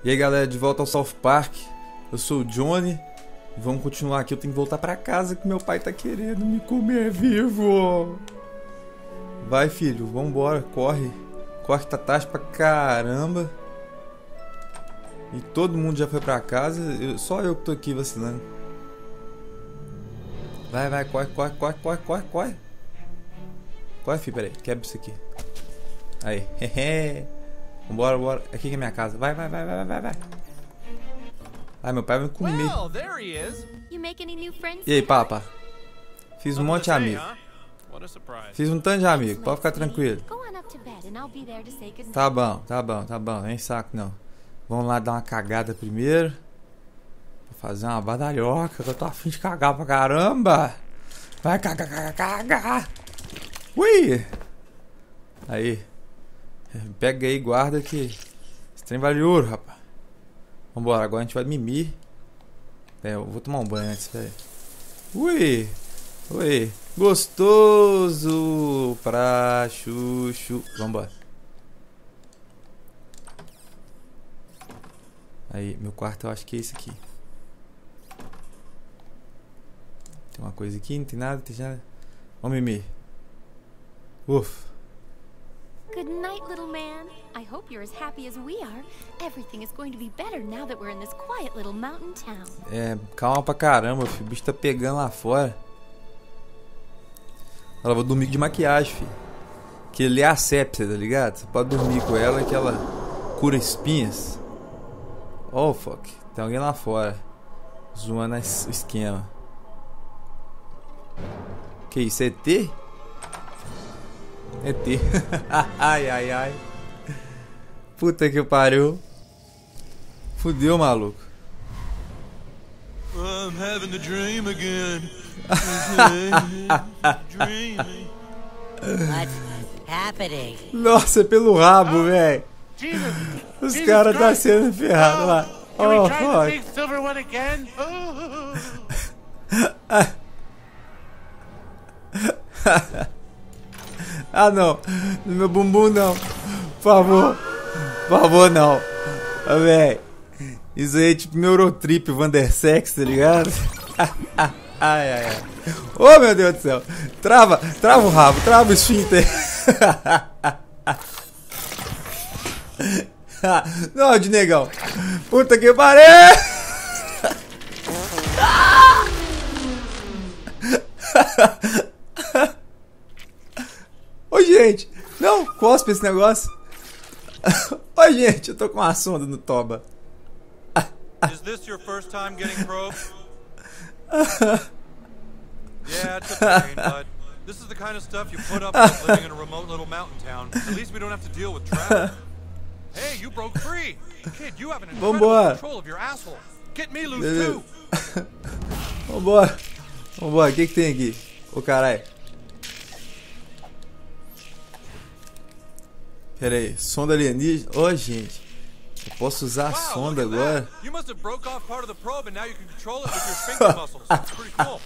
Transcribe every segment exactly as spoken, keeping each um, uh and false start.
E aí galera, de volta ao South Park. Eu sou o Johnny e vamos continuar aqui. Eu tenho que voltar pra casa que meu pai tá querendo me comer vivo. Vai filho, vambora, corre. Corre que tá tarde pra caramba. E todo mundo já foi pra casa, eu, só eu que tô aqui vacilando. Vai, vai, corre, corre, corre, corre, corre, corre. Corre filho, peraí, quebra isso aqui. Aí, hehe. Vambora, bora. Aqui que é minha casa. Vai, vai, vai, vai, vai, vai. Ai, meu pai vai me comer. Well, there he is. You make any new friends? E aí, papa? Fiz um Nothing monte to de say, amigo. huh? What a surprise. Fiz um tanto de amigo, pode ficar tranquilo. Go on up to bed and I'll be there to say goodnight. Tá bom, tá bom, tá bom. Nem saco não. Vamos lá dar uma cagada primeiro. Vou fazer uma badalhoca, que eu tô afim de cagar pra caramba. Vai, caga, caga, caga. Ui! Aí. Pega aí, guarda que esse trem vale ouro, rapaz. Vambora, agora a gente vai mimir. É, eu vou tomar um banho antes, velho. Ui! Ui! Gostoso pra chuchu. Vambora. Aí, meu quarto eu acho que é esse aqui. Tem uma coisa aqui, não tem nada, tem nada. Vamos mimir. Uf. Good night, little man. I hope you're as happy as we are. Everything is going to be better now that we're in this quiet little mountain town. É, calma pra caramba, filho. O bicho tá pegando lá fora. Ela vai dormir de maquiagem, filho. Que ele é asepsia, tá ligado? Você pode dormir com ela que ela cura espinhas. Oh, fuck. Tem alguém lá fora zoando o esquema. Que isso, é E T? É E T. Ai, ai, ai. Puta que pariu. Fudeu, maluco. I'm having a dream again. Dreaming. What's happening? Nossa, é pelo rabo, velho. Os caras tá sendo ferrados lá. Can we Oh, try the fuck. big silver one again? Oh. Ah, não. No meu bumbum, não. Por favor. Por favor, não. Ah, véi. Isso aí é tipo Neurotrip, Vandersex, tá ligado? Ai, ai, ai. Oh, meu Deus do céu. Trava, trava o rabo, trava o esfíncter. Não, de negão. Puta que pariu. Ô, gente. Não, cospe esse negócio. Ô, gente, eu tô com uma sonda no toba. Is this your first time getting probed? Yeah, it's a pain, but this is the kind of stuff you put up with living in a remote little mountain town. At least we don't have to deal with traffic. Hey, you broke free! Kid, you have an incredible Vambora. control of your asshole. Get me loose too! Vambora. Vambora, o que que tem aqui? Ô, caralho. Pera aí, sonda alienígena. Ô, gente. Eu posso usar a Wow, sonda look at agora? that. You must have broke off part of the probe and now you can control it with your sphincter muscles. It's pretty cool.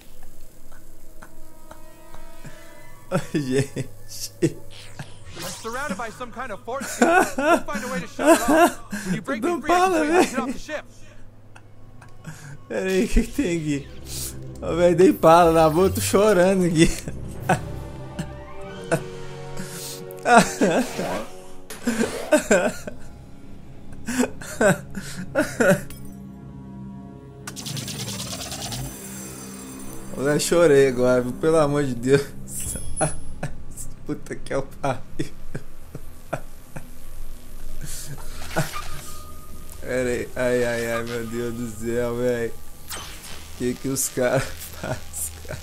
Ô, gente. You're surrounded by some kind of force field. We'll find a way to shut it off. When you break me Não free, I fala, can velho. get off the ship. Pera aí, o que que tem aqui? Ô, velho, dei pala na boca, tô chorando aqui. Eu chorei agora, pelo amor de Deus. Puta que é o pariu. Pera aí, ai, ai, ai, meu Deus do céu, velho. Que que os caras fazem, cara?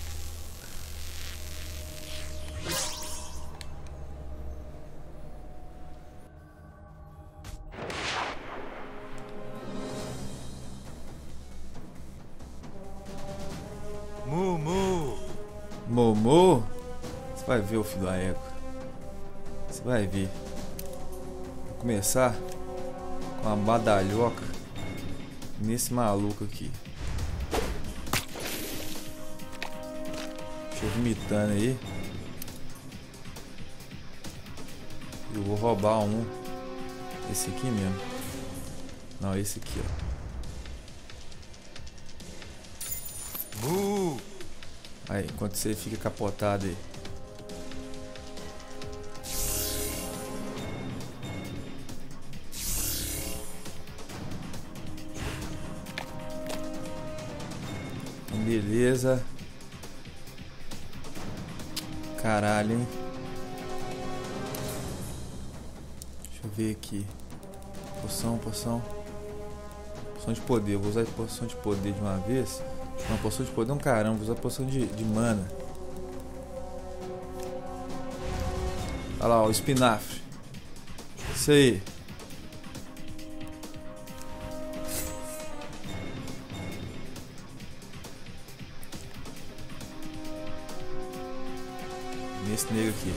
Moo moo. Momô? Você vai ver o filho da égua. Você vai ver. Vou começar com uma badalhoca nesse maluco aqui. Deixa eu vomitando aí. Eu vou roubar um. Esse aqui mesmo. Não, esse aqui, ó. Moo. Aí, enquanto você fica capotado aí. Então, beleza. Caralho, hein? Deixa eu ver aqui. Poção, poção. Poção de poder. Vou usar a poção de poder de uma vez. Não, poção de poder é um caramba. Vou usar a poção de, de mana. Olha lá, ó, o espinafre. Isso aí. Nesse nego aqui.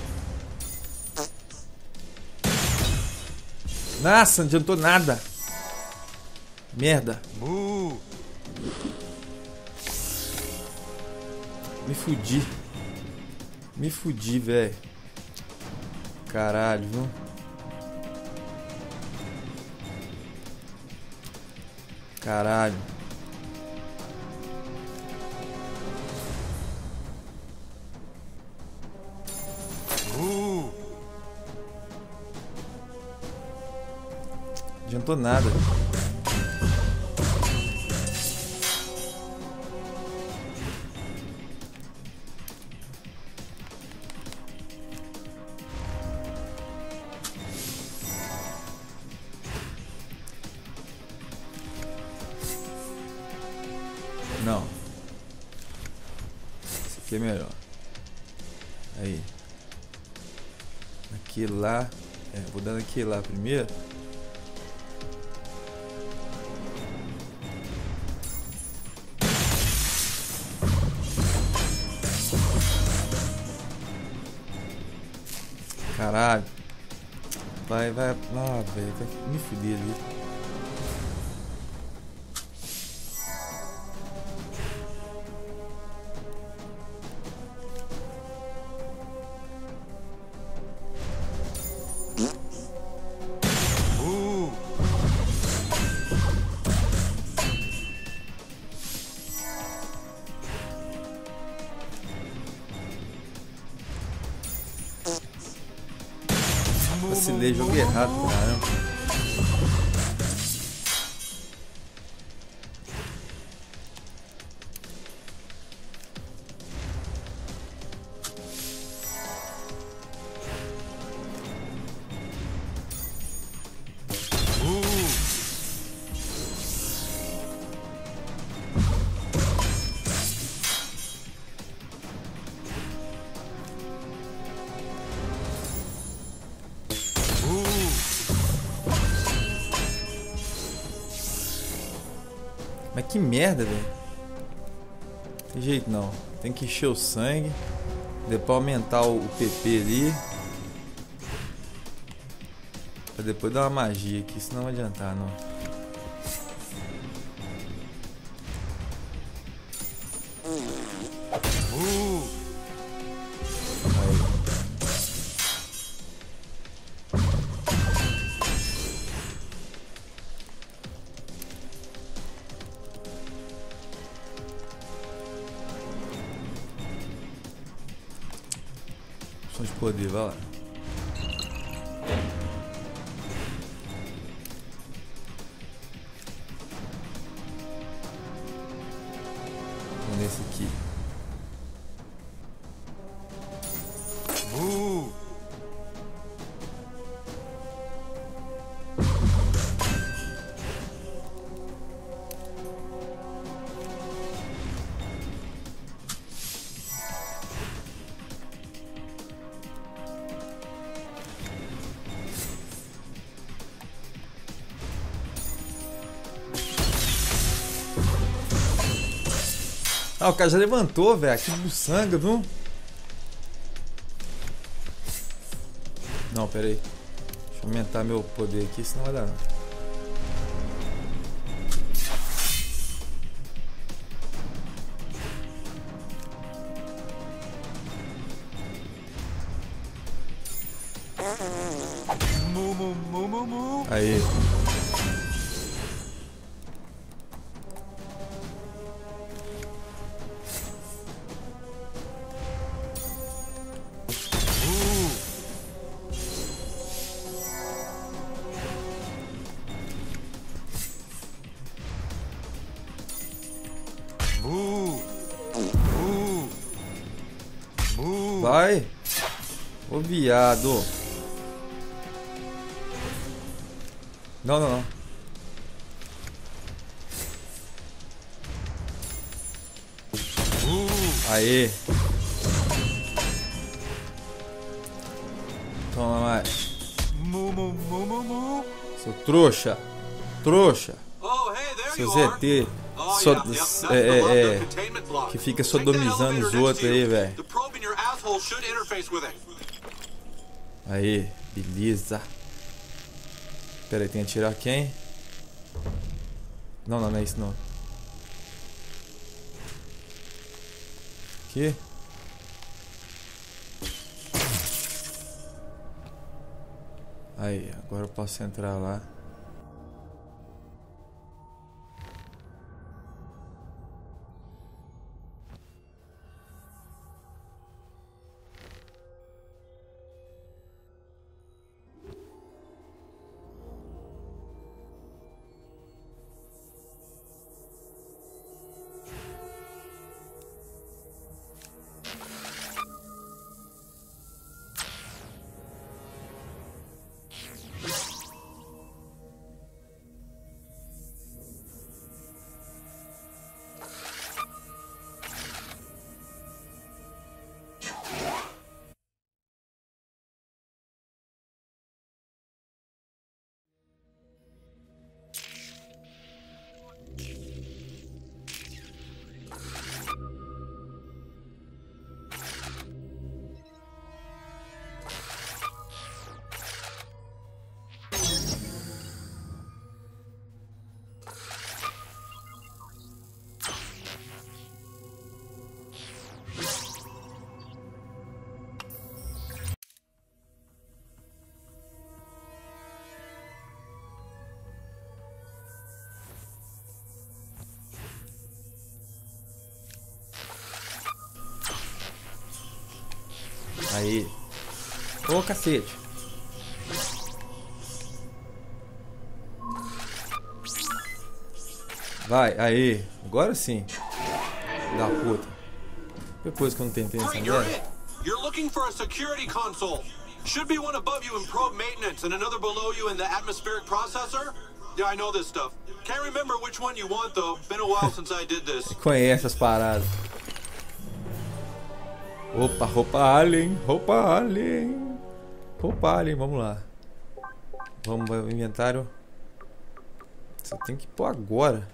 Nossa, não adiantou nada. Merda. Moo. Me fudi. Me fudi, velho. Caralho, viu? Caralho. Moo. Não adiantou nada. Não. Esse aqui é melhor. Aí. Aquele lá. É, vou dando aquele lá primeiro. Caralho. Vai, vai. Ah, velho. Vai me fuder ali. Vacilei, joguei errado, caramba. Mas que merda, velho. Tem jeito não. Tem que encher o sangue. Depois aumentar o P P ali. Pra depois dar uma magia aqui. Isso não vai adiantar, não. De poder, vai lá. Vamos nesse aqui. Moo. Ah, o cara já levantou, velho. Aqui no sangue, viu? Não, pera aí. Deixa eu aumentar meu poder aqui, senão vai dar não. Moo, moo, moo, moo, moo. Aí. Vai. Ô, viado. Não, não, não. Aê. Toma mais. Moo, moo, moo, moo, moo. Seu trouxa. Trouxa. Oh, hey, there Seu you Z are. T. Oh, So, yeah, yep, that's the é, love, é, the containment block. que fica Take that sodomizando os elevator next outros to aí, you. velho. The probe in your asshole should interface with it. Aí, beleza. Pera aí, tem que atirar quem? Não, não, não é isso não. Aqui. Aí, agora eu posso entrar lá. Aí. Ô, cacete. Vai, aí. Agora sim. Da puta. Depois que eu não tentei essa Great, you're merda. it. You're looking for a security console. Should be one above you in probe maintenance and another below you in the atmospheric processor. Yeah, I know this stuff. Can't remember which one you want though. Been a while since I did this. Conhece as paradas. Opa, roupa alien, roupa alien. Roupa alien, vamos lá. Vamos ao inventário. Você tem que pôr agora.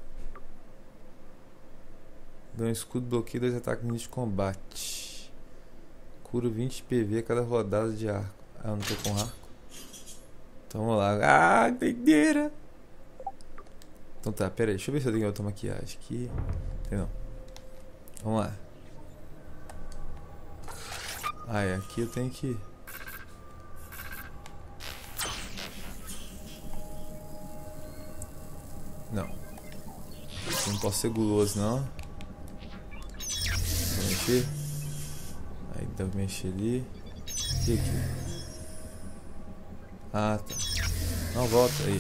Ganha um escudo, bloqueio dois ataques no início de combate. Cura vinte P V a cada rodada de arco. Ah, eu não tô com arco. Então vamos lá. Ah, doideira. Então tá, pera aí. Deixa eu ver se eu tenho outra maquiagem aqui. Tem não. Vamos lá. Ah, é. Aqui eu tenho que... Não. Eu não posso ser guloso, não. Vou mexer. Aí dá pra mexer ali. E aqui? Ah, tá. Não, volta aí.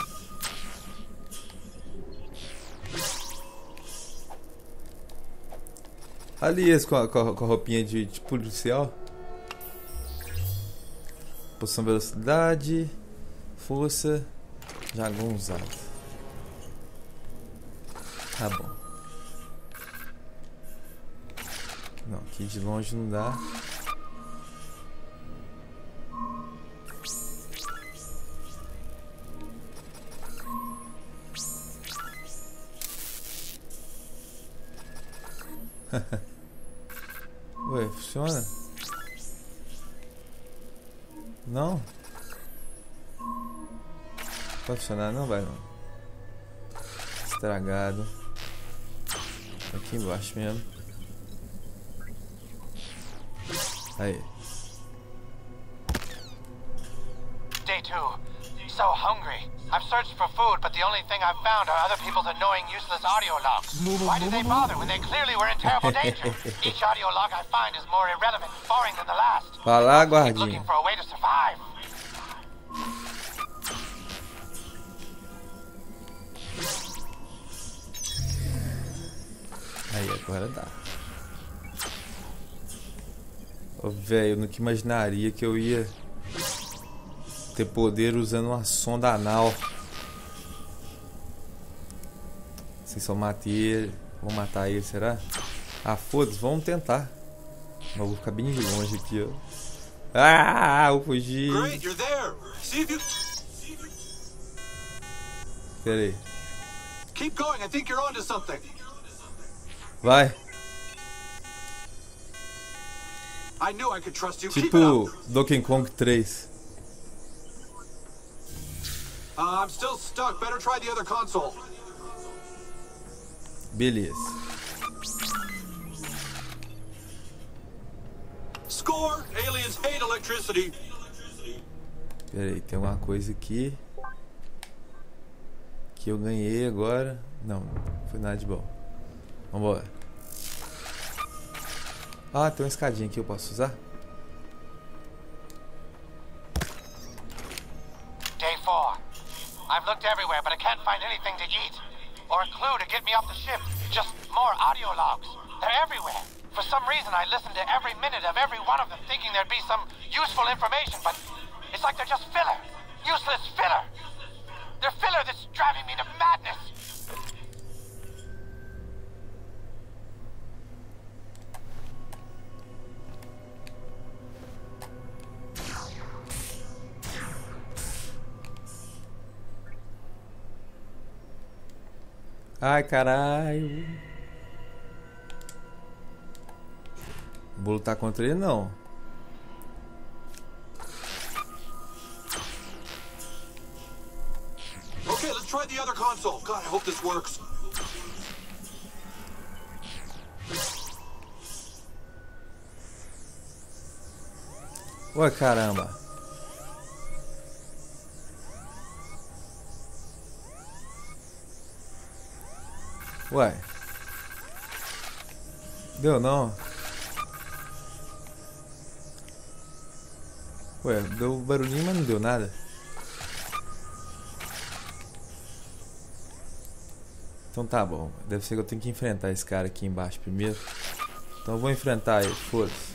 Ali esse com a, com a, com a roupinha de, de policial. Posição, velocidade, força, jargão usado. Tá bom. Não, aqui de longe não dá. Ué, funciona? Não? Vai funcionar? Não vai não. Estragado. Aqui embaixo mesmo. Aí. Day two. So hungry. I've searched for food, but the only thing I've found are other people's annoying, useless audio logs. Why did they bother when they clearly were in terrible danger? Each audio log I find is more irrelevant, boring than the last. Vai lá, Keep guardinha. looking for a way to survive. Aí, agora dá. Oh, velho, eu nunca imaginaria que eu ia ter poder usando uma sonda anal. Se só matei ele, vou matar ele, será? Ah, foda-se, vamos tentar. Mas eu vou ficar bem de longe aqui, ó. Ah, eu fugi. Great, you're there. See if you Pera aí. keep going. I think you're onto something. Vai. I knew I could trust you. Keep it Tipo up. Donkey Kong três. Uh, I'm still stuck. Better try the other console. Beleza. Score! Aliens hate electricity. Pera aí, tem uma coisa aqui que eu ganhei agora. Não, não foi nada de bom. Vambora. Ah, tem uma escadinha aqui, eu posso usar? Day four. I've looked everywhere, but I can't find anything to eat. Or a clue to get me off the ship. Just more audio logs. They're everywhere. For some reason, I listened to every minute of every one of them, thinking there'd be some useful information, but it's like they're just filler. Useless filler. They're filler that's driving me to madness. Ai, caralho. Não vou lutar contra ele, não. Okay, let's try the other console. God, I hope this works. Ué, caramba. Ué. Deu não. Ué, deu barulhinho, mas não deu nada. Então tá bom. Deve ser que eu tenho que enfrentar esse cara aqui embaixo primeiro. Então eu vou enfrentar ele, foda-se.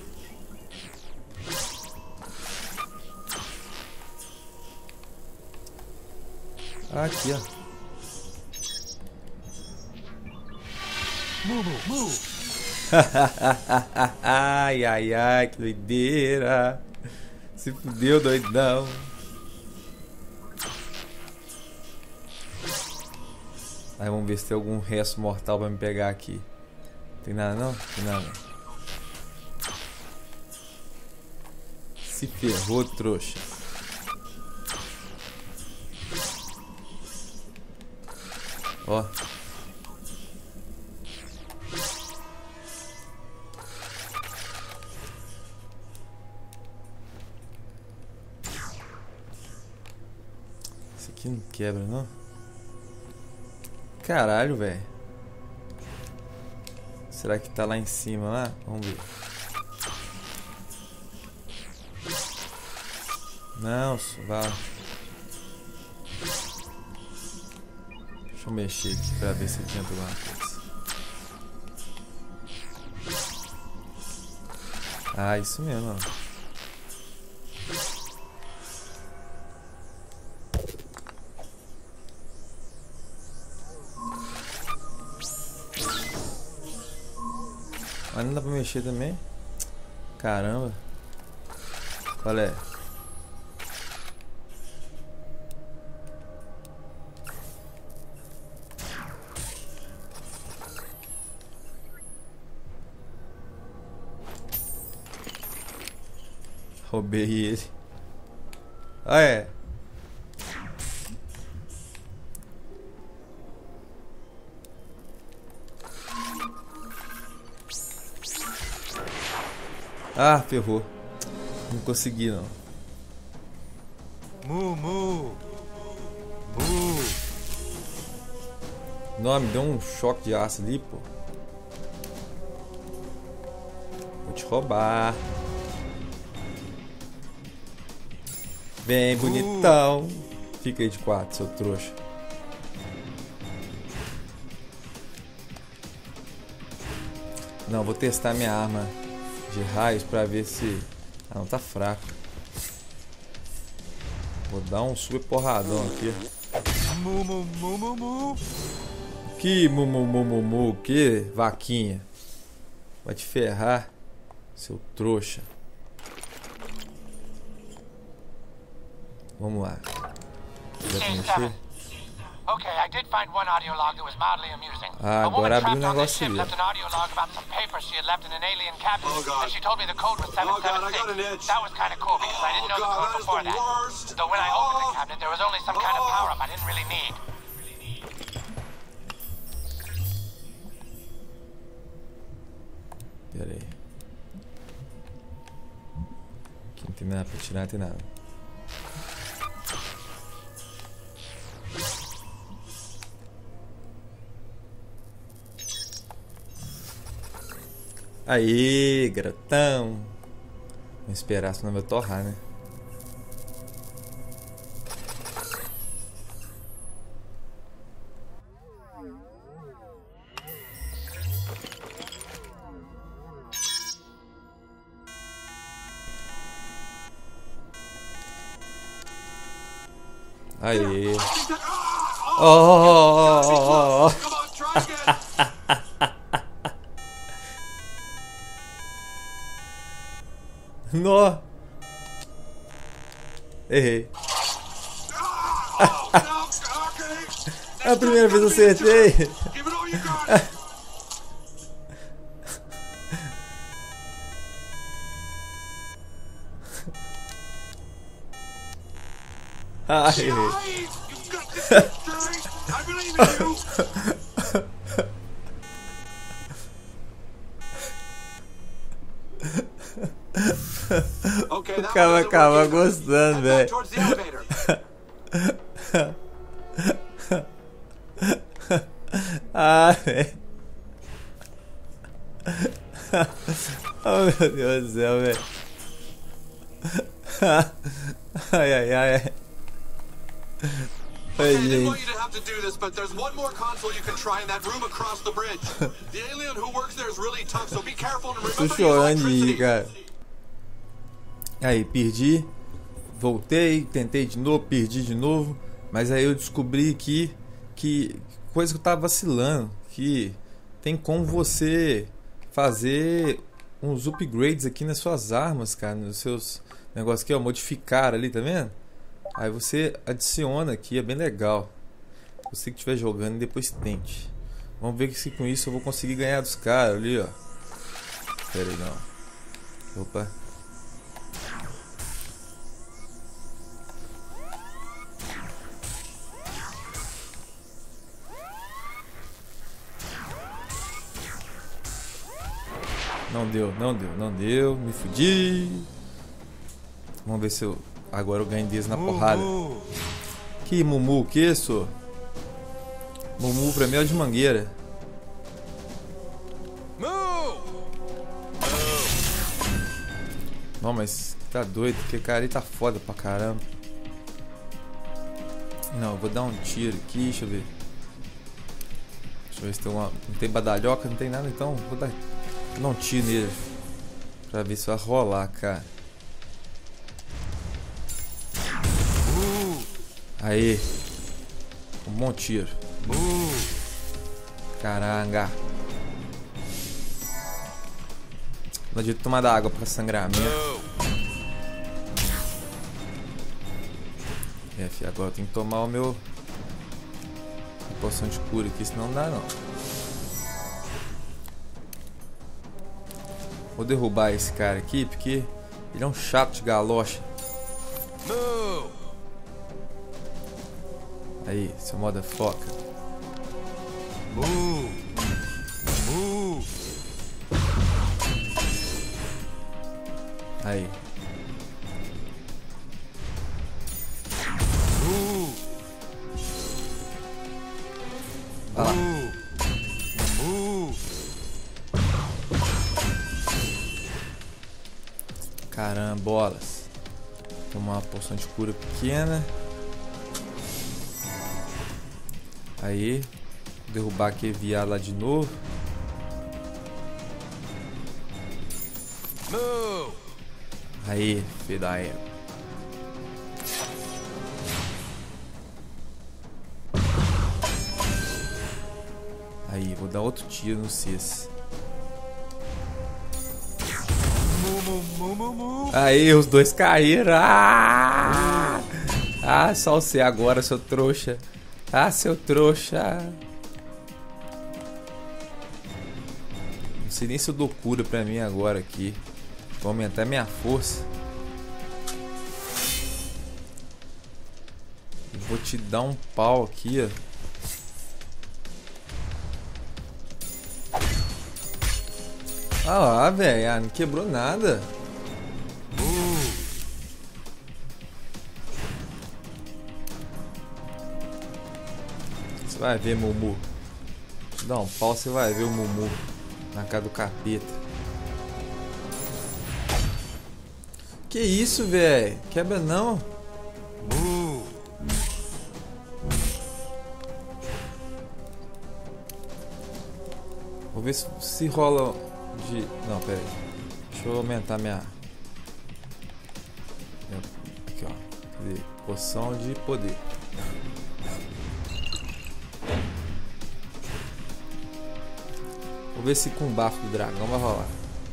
Aqui, ó. Move, move. Ai, ai, ai, que doideira. Se fudeu, doidão. Aí vamos ver se tem algum resto mortal pra me pegar aqui. Tem nada não? Tem nada não. Se ferrou, trouxa. Ó. Esse aqui não quebra, não? Caralho, velho. Será que tá lá em cima, lá? Vamos ver. Não, vai. Deixa eu mexer aqui pra ver se adianta alguma coisa. Ah, isso mesmo, ó. Mas não dá pra mexer também? Caramba. Qual é? Roubei ele. Ah, é. Ah, ferrou. Não consegui, não. Moo, moo. Moo. Não, me deu um choque de aço ali, pô. Vou te roubar. Vem, bonitão. Fica aí de quatro, seu trouxa. Não, vou testar minha arma de raios pra ver se... Ah, não, tá fraco. Vou dar um super porradão aqui. Que mumumumumu, que vaquinha. Vai te ferrar, seu trouxa. Vamos lá. Dá pra mexer? Okay, I did find one audio log that was mildly amusing. Ah, a woman agora abriu trapped um on this negócio ship ali. left an audio log about some papers she had left in an alien cabin. Oh, God. And she told me the code was seven Oh, God, seven I got an six. itch. That was kind of cool because I didn't know Oh, the God, code that is before the that. worst. So when I opened the Oh. cabinet, there was only some kind of Oh. power-up I didn't really need. Pera aí. Aqui não tem nada pra tirar, não tem nada. Aí, garotão. Vamos esperar, senão vai torrar, né? Aí. Oh, oh, oh, oh. Come on, try again. No. Errei. Oh, no, okay. É a primeira vez que eu acertei. Give it all you got. Ah, errei. Guys, you've got this, Jerry. I believe in you. Okay, that one Calma, doesn't calma, work either. gostando, Head back velho. towards the elevator. Ah, velho. Oh, meu Deus do céu, velho. Ai, ai, ai, ai. Ai, Okay, I didn't gente. want you to have to do this, but there's one more console you can try in that room across the bridge. The alien who works there is really tough, so be careful and Tô remember the chorando de electricity. ir, cara. Aí, perdi. Voltei, tentei de novo, perdi de novo. Mas aí eu descobri que, que coisa que eu tava vacilando. Que tem como você fazer uns upgrades aqui nas suas armas, cara. Nos seus negócios aqui, ó. Modificar ali, tá vendo? Aí você adiciona aqui, é bem legal. Você que estiver jogando, depois tente. Vamos ver se com isso eu vou conseguir ganhar dos caras ali, ó. Pera aí, não. Opa. Não deu, não deu, não deu. Me fudi. Vamos ver se eu... Agora eu ganho deles na porrada. Que mumu, que isso? Mumu pra mim é o de mangueira. Não, mas tá doido, porque cara aí tá foda pra caramba. Não, eu vou dar um tiro aqui, deixa eu ver. Deixa eu ver se tem uma... Não tem badalhoca, não tem nada, então vou dar, vou dar um tiro nele. Pra ver se vai rolar, cara. Aí. Um bom tiro. Caranga. Não adianta tomar da água pra sangramento. É, filho, agora eu tenho que tomar o meu... A poção de cura aqui, senão não dá não. Vou derrubar esse cara aqui, porque ele é um chato de galocha. Aí, seu motherfucker. Aí. Olha lá. Carambolas. Tomar uma poção de cura pequena. Aí, derrubar aquele viado lá de novo. Move. Aí, filho da égua. Aí, vou dar outro tiro no Cis. Aí, os dois caíram. Ah, ah só você agora, seu trouxa. Ah, seu trouxa. Não sei nem se eu dou cura pra mim agora aqui. Vou aumentar minha força. Eu vou te dar um pau aqui, ó. Ah lá, velho. Ah, não quebrou nada. Você vai ver, Mumu. Deixa eu dar um pau, você vai ver o Mumu na cara do capeta. Que isso, velho? Quebra não. Vou ver se, se rola de... Não, pera aí. Deixa eu aumentar minha... minha... Aqui, ó. Cadê? Poção de poder. Vou ver se com o bafo do dragão vai rolar.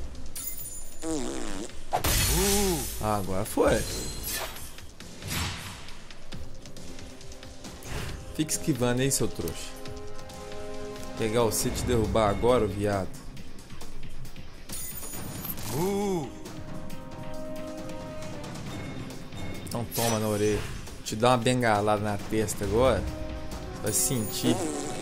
Ah, agora foi. Fica esquivando aí, seu trouxa. Pegar o C e te derrubar agora, viado. Então toma na orelha. Vou te dar uma bengalada na testa agora. Você vai sentir.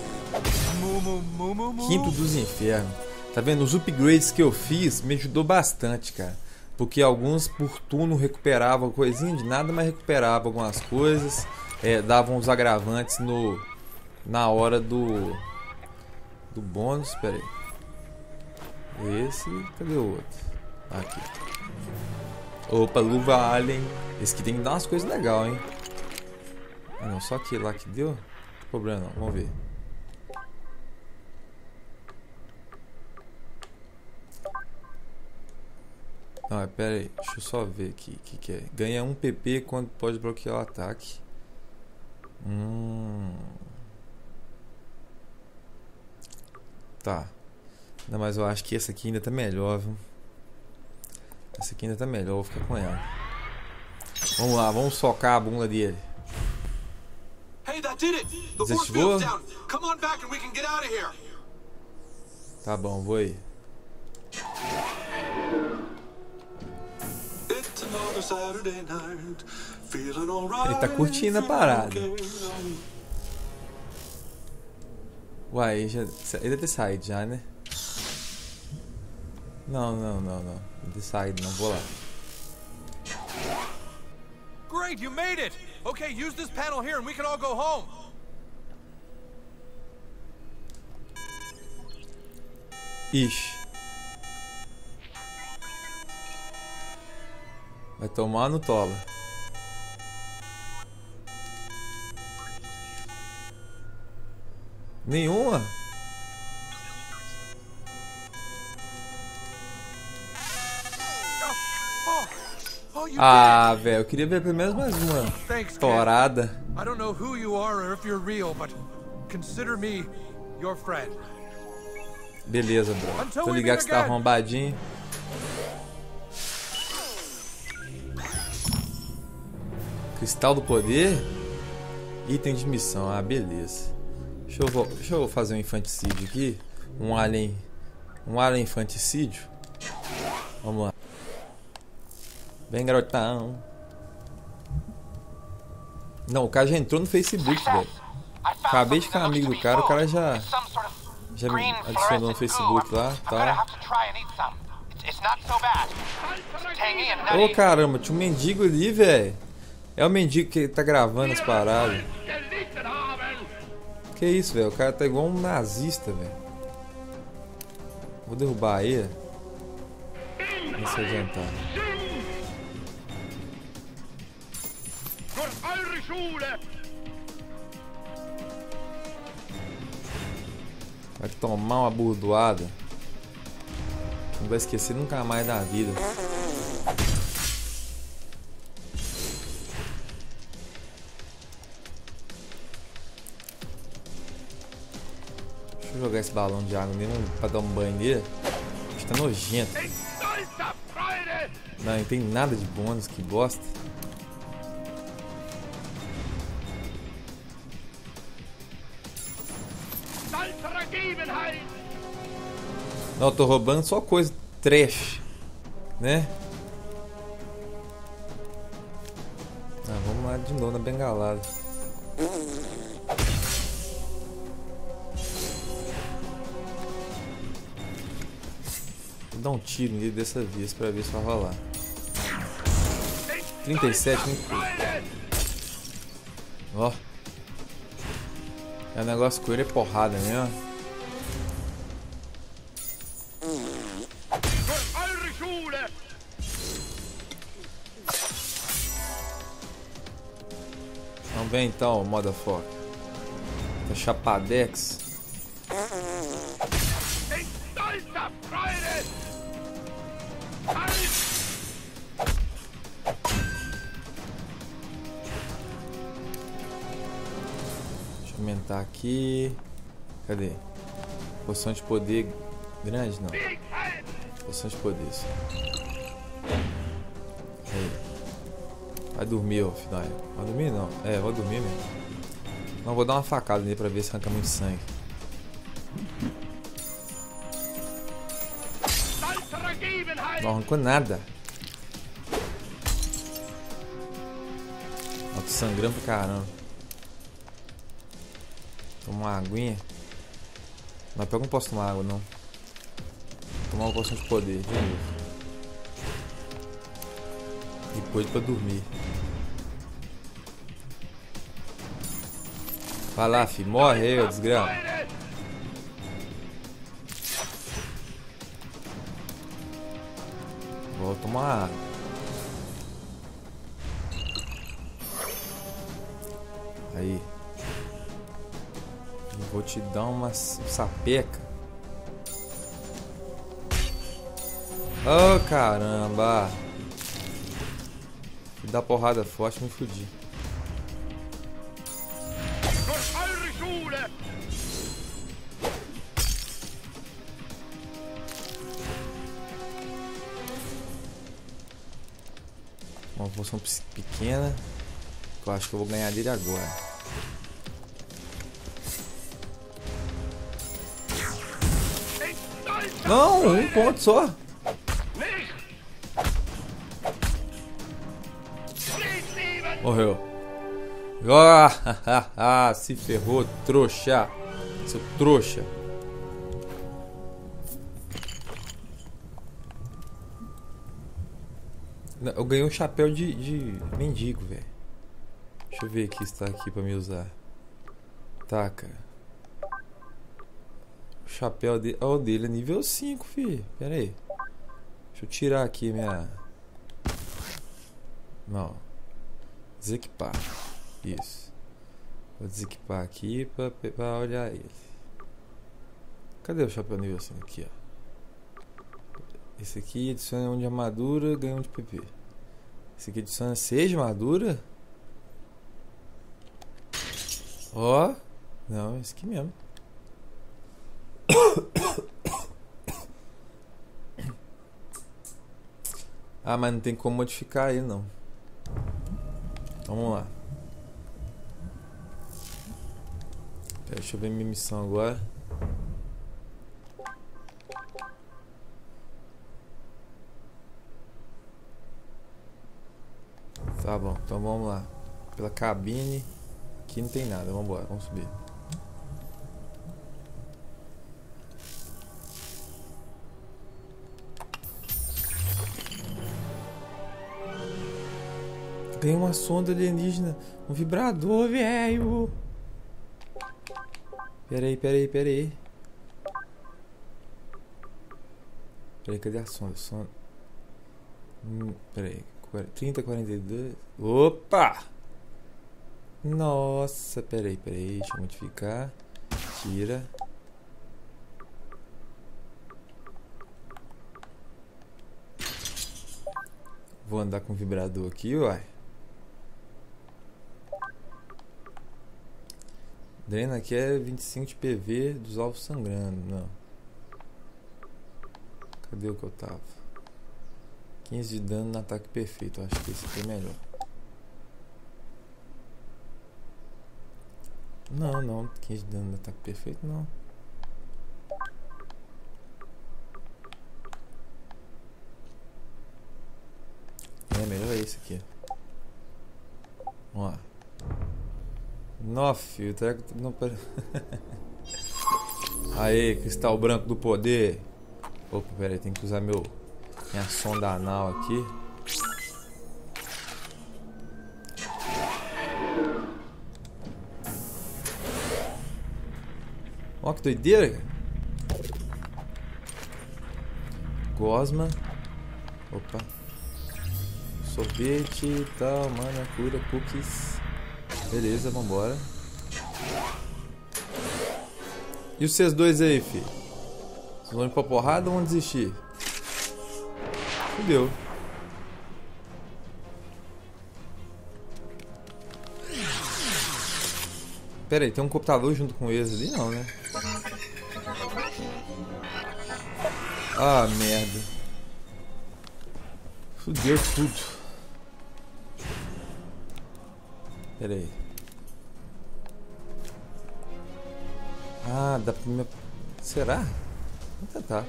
Quinto dos infernos. Tá vendo? Os upgrades que eu fiz me ajudou bastante, cara. Porque alguns por turno recuperavam coisinha de nada, mas recuperavam algumas coisas. É, davam os agravantes no, na hora do, do bônus. Espera aí. Esse, cadê o outro? Aqui. Opa, luva alien. Esse aqui tem que dar umas coisas legais, hein? Ah não, só aquele lá que deu. Não tem problema não, vamos ver. Não, pera aí, deixa eu só ver aqui o que, que é. Ganha um P P quando pode bloquear o ataque. Hum. Tá. Não, mas eu acho que esse aqui ainda tá melhor, viu? Esse aqui ainda tá melhor, vou ficar com ela. Vamos lá, vamos socar a bunda dele. Desativou? Tá bom, vou aí. Ele tá curtindo a parada. Uai, ele, já, ele deve ter saído já, né? Não, não, não, não. Não deve ter saído, não. Vou lá. Great, you made it! Okay, use this panel here and we can all go home. Ixi. Vai tomar no tola. Nenhuma? Ah, velho, eu queria ver pelo menos mais uma torada. I don't know who you are or if you're real, but consider me your friend. Beleza, bro. Tô ligado que você tá arrombadinho. Cristal do poder. Item de missão. Ah, beleza. Deixa eu, deixa eu fazer um infanticídio aqui. Um alien. Um alien infanticídio. Vamos lá. Vem, garotão. Não, o cara já entrou no Facebook, velho. Acabei de ficar amigo do cara, o cara já já me adicionou no Facebook lá, tá? Ô, caramba, tinha um mendigo ali, velho. É o mendigo que tá gravando as paradas. Que isso, velho? O cara tá igual um nazista, velho. Vou derrubar ele. Vamos se adiantar. Vai tomar uma burdoada. Não vai esquecer nunca mais da vida. Deixa eu jogar esse balão de água nele pra dar um banho nele. Acho que tá nojento. Não, não tem nada de bônus, que bosta. Não, eu tô roubando só coisa trash, né? Ah, vamos lá de novo na bengalada. Vou dar um tiro nele dessa vez pra ver se vai rolar. trinta e sete, muito. Ó. É, o negócio com ele é porrada, né? Não vem então, motherfucker. Tá chapadex. Deixa eu aumentar aqui. Cadê? Poção de poder grande, não. Poção de poder. Sim. Aí. Vai dormir, ó, final. Vai dormir não. É, vou dormir mesmo. Não, vou dar uma facada nele pra ver se arranca muito sangue. Não arrancou nada. Ó, tô sangrando pra caramba. Toma uma aguinha. Mas pega, não posso tomar água não. Vou tomar uma poção de poder de novo. Depois pra dormir. Vai lá, fi, morre aí, ô desgrama. Vou tomar água. Aí. Eu vou te dar uma sapeca. Oh, caramba. Dá porrada forte, me fudi. Uma poção pequena. Eu acho que eu vou ganhar dele agora. Não, um ponto só. Morreu. Ah, se ferrou, trouxa. Seu trouxa. Eu ganhei um chapéu de, de mendigo, velho. Deixa eu ver aqui se tá aqui pra me usar. Tá, cara. O chapéu dele, oh, dele é nível cinco, filho. Pera aí. Deixa eu tirar aqui minha... Não. Desequipar. Isso. Vou desequipar aqui pra, pra olhar ele. Cadê o chapéu nível cinco? Aqui, ó. Esse aqui adiciona um de armadura, ganha um de P P. Esse aqui adiciona seis de armadura. Ó. Não, esse aqui mesmo. Ah, mas não tem como modificar ele, não. Vamos lá. Pera, deixa eu ver minha missão agora. Tá bom, então vamos lá. Pela cabine. Aqui não tem nada, vamos embora, vamos subir. Ganhei uma sonda alienígena, um vibrador, velho. Pera aí, pera aí, pera aí. Pera aí, cadê a sonda? sonda... Hum, pera aí. trinta, quarenta e dois. Opa! Nossa, peraí, peraí. Deixa eu modificar. Tira. Vou andar com o vibrador aqui, uai. Drena aqui é vinte e cinco de P V dos alvos sangrando. Não. Cadê o que eu tava? quinze de dano no ataque perfeito. Eu acho que esse aqui é melhor. Não, não. quinze de dano no ataque perfeito, não. É melhor esse aqui. Vamos lá. Nossa, filho, o treco não para. Aê, cristal branco do poder. Opa, pera aí, tem que usar meu minha sonda anal aqui. Ó, que doideira, cara. Gosma. Opa. Sorvete e tal, mana, cura, cookies. Beleza, vambora. E vocês dois aí, filho? Vocês vão ir pra porrada ou vão desistir? Fudeu. Pera aí, tem um computador junto com eles ali? Não, né? Ah, merda. Fudeu tudo. Pera aí. Ah, dá pra me... Será? Vou tentar.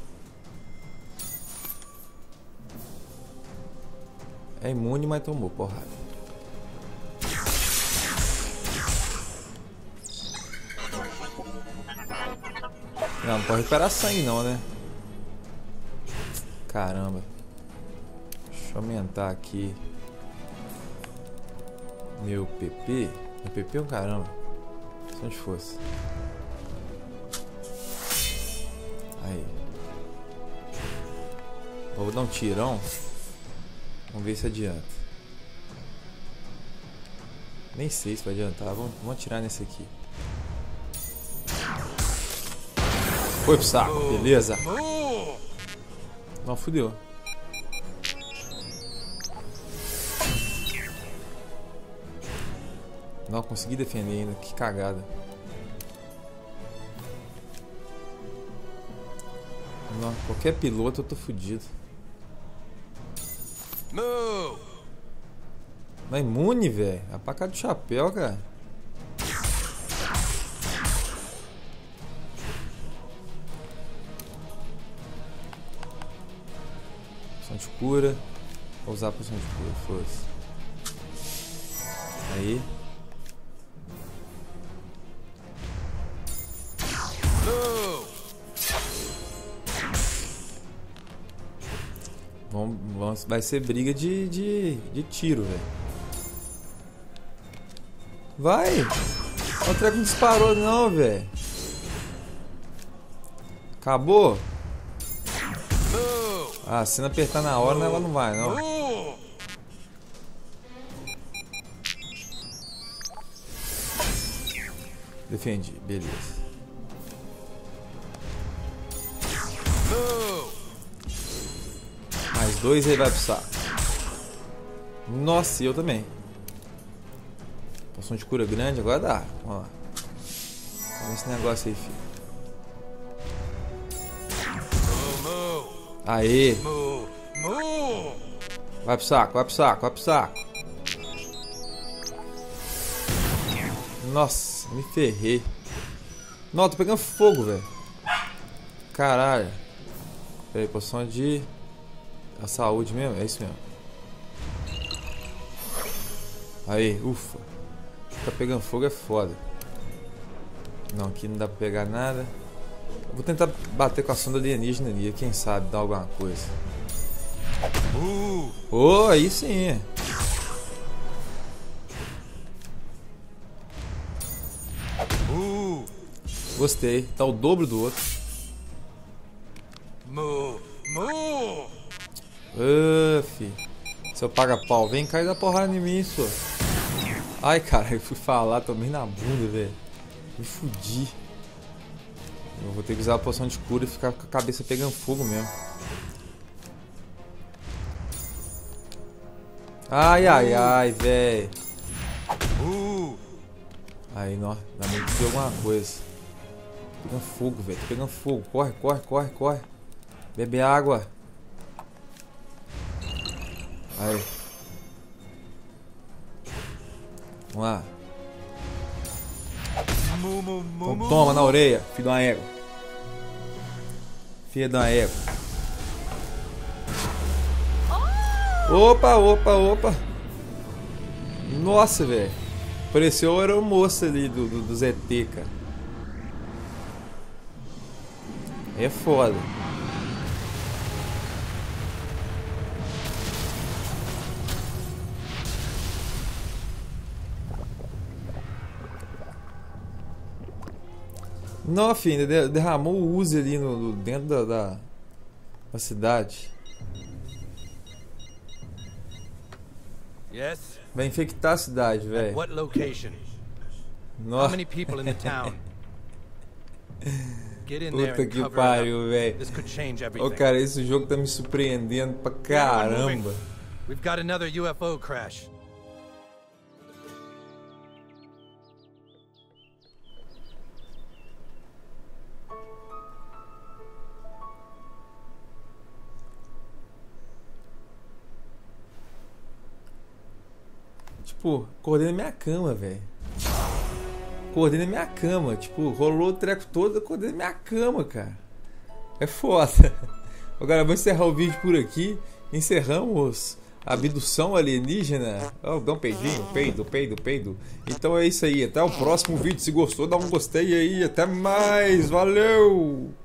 É imune, mas tomou porrada. Não, não pode recuperar sangue não, né? Caramba. Deixa eu aumentar aqui meu P P. Meu P P é um caramba. Se onde fosse. Aí. Vou dar um tirão. Vamos ver se adianta. Nem sei se vai adiantar. Vamos, vamos atirar nesse aqui. Foi pro saco, beleza. Não, fudeu. Não, consegui defender ainda. Que cagada. Não, qualquer piloto eu tô fudido. Não é imune, velho. A paca do chapéu, cara. Poção de cura. Vou usar a poção de cura, foda-se. Aí. Vamos, vamos, vai ser briga de, de, de tiro, velho. Vai! O treco não disparou não, velho. Acabou? Ah, se não apertar na hora, ela não vai, não. Defendi, beleza. Mais dois aí vai pro saco. Nossa, e eu também. Poção de cura grande, agora dá. Vamos lá. Vamos esse negócio aí, filho. Aê! Vai pro saco, vai pro saco, vai pro saco. Nossa, me ferrei. Não, tô pegando fogo, velho. Caralho. Peraí, poção de... A saúde mesmo? É isso mesmo. Aí, ufa. Tá pegando fogo é foda. Não, aqui não dá pra pegar nada. Vou tentar bater com a sonda alienígena ali. Quem sabe dá alguma coisa. Oh, aí sim. Gostei. Tá o dobro do outro. Ah, fi. Seu paga-pau, vem cá e dá porrada em mim, só. Ai, cara, eu fui falar, tomei na bunda, velho. Me fudi. Eu vou ter que usar a poção de cura e ficar com a cabeça pegando fogo mesmo. Ai, ai, ai, véi. Aí, nó, dá meio que de alguma coisa. Tô pegando fogo, velho. Tô pegando fogo. Corre, corre, corre, corre. Bebe água. Aí. Vamos lá. Então, toma na orelha, filho de uma égua. Filho de uma égua. Opa, opa, opa. Nossa, velho. Pareceu a aeromoça ali do, do, do Z T, cara. É foda. Não, filho, derramou o Uzi ali no, no, dentro da, da, da cidade. Yes. Vai infectar a cidade, velho. What location? How many people in the town? Get in there Puta and que cover pariu, it velho. up. This could change Ô, everything. cara, esse jogo tá me surpreendendo pra caramba. We've got another U F O crash. Tipo, acordei na minha cama, velho. Acordei na minha cama. Tipo, rolou o treco todo, acordei na minha cama, cara. É foda. Agora vou encerrar o vídeo por aqui. Encerramos a abdução alienígena. Oh, dá um peidinho, peido, peido, peido. Então é isso aí. Até o próximo vídeo. Se gostou, dá um gostei aí. Até mais. Valeu!